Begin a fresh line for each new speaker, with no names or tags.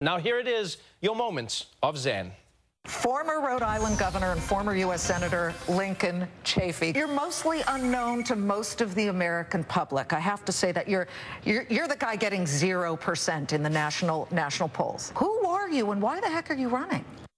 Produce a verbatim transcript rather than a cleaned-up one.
Now here it is, your moments of zen.
Former Rhode Island governor and former U S Senator Lincoln Chafee. You're mostly unknown to most of the American public. I have to say that you're you're, you're the guy getting zero percent in the national national polls. Who are you and why the heck are you running?